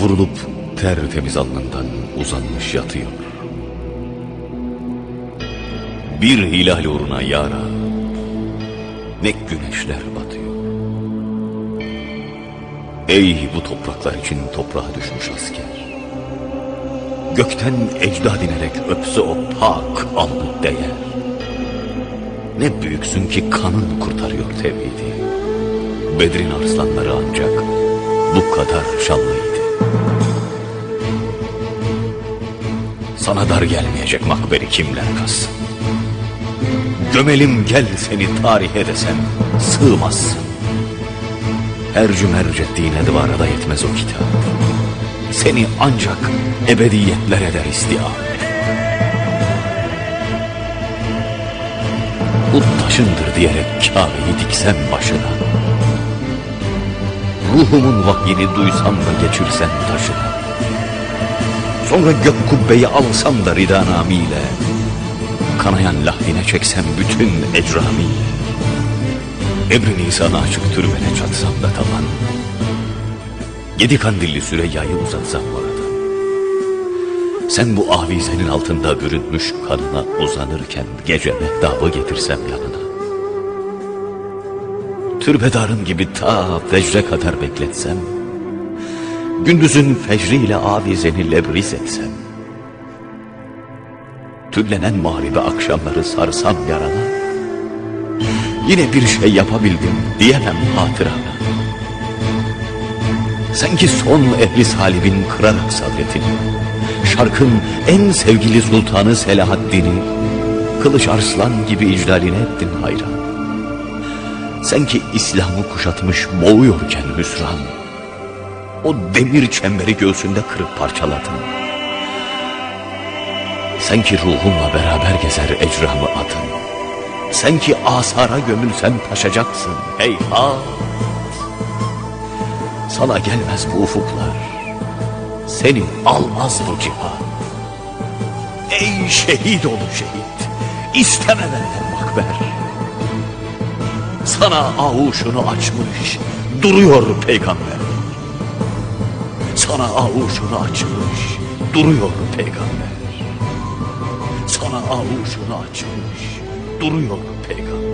vurulup tertemiz alnından uzanmış yatıyor. Bir hilal uğruna yara ne güneşler batıyor. Ey bu topraklar için toprağa düşmüş asker, gökten ecdad inerek öpse o pak alnı değer. Ne büyüksün ki kanın kurtarıyor tevhidi. Bedrin arslanları ancak bu kadar şanlıydı. Sana dar gelmeyecek makberi kimler kazsın? Gömelim gel seni tarihe desem sığmazsın. Her cümercettiğine duvara da yetmez o kitap. Seni ancak ebediyetler eder istiam. Bu taşındır diyerek Kabe'yi diksem başına, ruhumun vahyini duysam da geçirsem taşına, sonra gök kubbeyi alsam da ridanamiyle, kanayan lahvine çeksem bütün ecramiyle, Ebri Nisan'a açık türbene çatsam da tavan, 7 kandilli Süreyya'yı uzatsam orada, sen bu avizenin altında bürünmüş kanına uzanırken gece mehdabı getirsem yanına, türbedarım gibi ta fecre kadar bekletsem, gündüzün fecriyle avizeni lebriz etsem, tüllenen mağribe akşamları sarsam yarana, yine bir şey yapabildim diyemem hatırana. Sen ki son ehli salibin kırarak sabretini, şarkın en sevgili sultanı Selahaddin'i, kılıç arslan gibi iclaline ettin hayran. Sen ki İslam'ı kuşatmış boğuyorken hüsran, o demir çemberi göğsünde kırıp parçaladın. Sen ki ruhumla beraber gezer ecramı adın, sen ki asara gömülsen taşacaksın heyhat. Sana gelmez bu ufuklar, seni almaz bu cihan. Ey şehit oğlu şehit, isteme benden makber. Sana avuşunu açmış duruyor peygamber. Sana avuşunu açmış duruyor peygamber. Sana avuşunu açmış duruyor peygamber.